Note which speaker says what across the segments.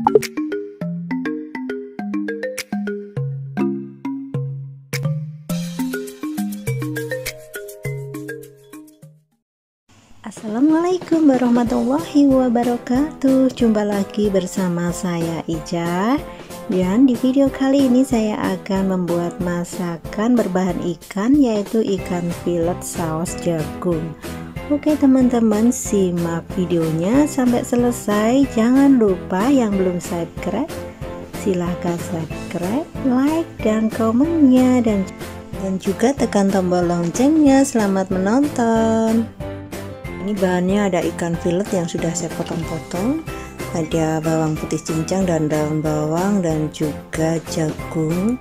Speaker 1: Assalamualaikum warahmatullahi wabarakatuh. Jumpa lagi bersama saya Ija. Dan di video kali ini saya akan membuat masakan berbahan ikan, yaitu ikan filet saus jagung. Oke teman-teman, simak videonya sampai selesai. Jangan lupa yang belum subscribe, silahkan subscribe, like, dan komennya, dan juga tekan tombol loncengnya. Selamat menonton. Ini bahannya ada ikan filet yang sudah saya potong-potong, ada bawang putih cincang dan daun bawang, dan juga jagung.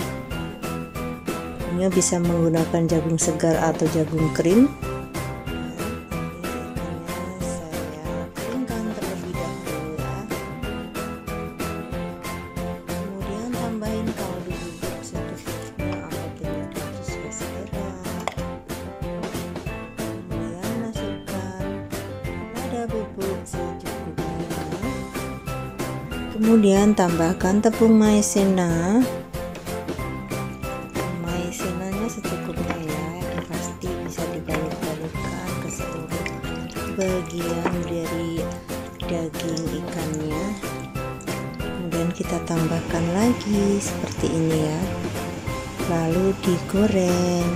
Speaker 1: Ini bisa menggunakan jagung segar atau jagung kering. Saya keringkan terlebih dahulu ya. Kemudian tambahin kaldu bubuk secukupnya apabila sesuai selera. Bubuk secukupnya. Kemudian tambahkan tepung maizena. Maizenanya secukupnya ya, yang pasti bisa dibalik-balikkan ke seluruh bagian dari daging ikannya. Kemudian kita tambahkan lagi seperti ini ya, lalu digoreng.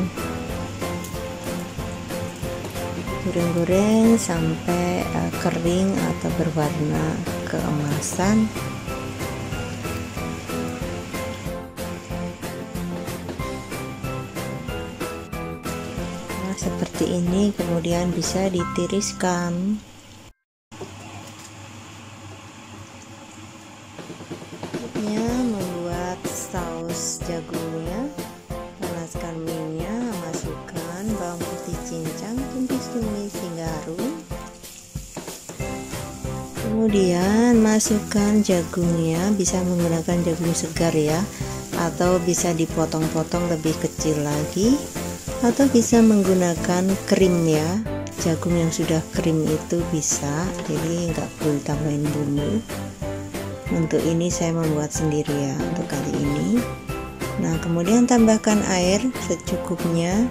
Speaker 1: Goreng-goreng sampai kering atau berwarna keemasan. Nah, seperti ini, kemudian bisa ditiriskan. Berikutnya membuat saus jagungnya. Panaskan minyak, masukkan bawang putih cincang, tumis hingga harum. Kemudian masukkan jagungnya, bisa menggunakan jagung segar ya, atau bisa dipotong-potong lebih kecil lagi, atau bisa menggunakan krim ya, jagung yang sudah krim itu bisa, jadi nggak perlu tambahin bumbu. Untuk ini saya membuat sendiri ya untuk kali ini. Nah, kemudian tambahkan air secukupnya.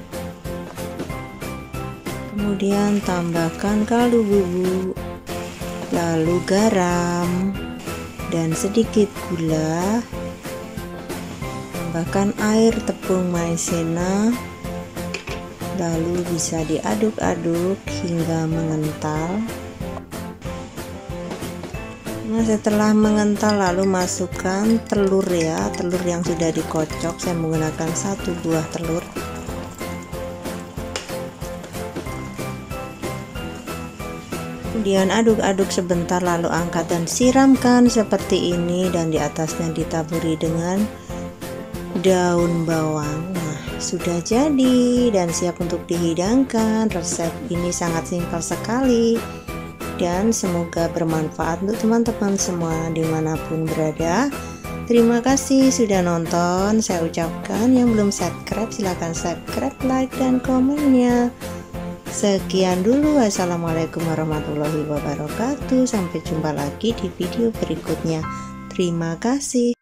Speaker 1: Kemudian tambahkan kaldu bubuk, lalu garam dan sedikit gula. Tambahkan air tepung maizena, lalu bisa diaduk-aduk hingga mengental. Nah, setelah mengental lalu masukkan telur ya, telur yang sudah dikocok. Saya menggunakan 1 buah telur. Kemudian aduk-aduk sebentar, lalu angkat dan siramkan seperti ini, dan di atasnya ditaburi dengan daun bawang. Nah, sudah jadi dan siap untuk dihidangkan. Resep ini sangat simpel sekali dan semoga bermanfaat untuk teman-teman semua dimanapun berada. Terima kasih sudah nonton. Saya ucapkan yang belum subscribe silahkan subscribe, like, dan komennya. Sekian dulu, wassalamualaikum warahmatullahi wabarakatuh. Sampai jumpa lagi di video berikutnya. Terima kasih.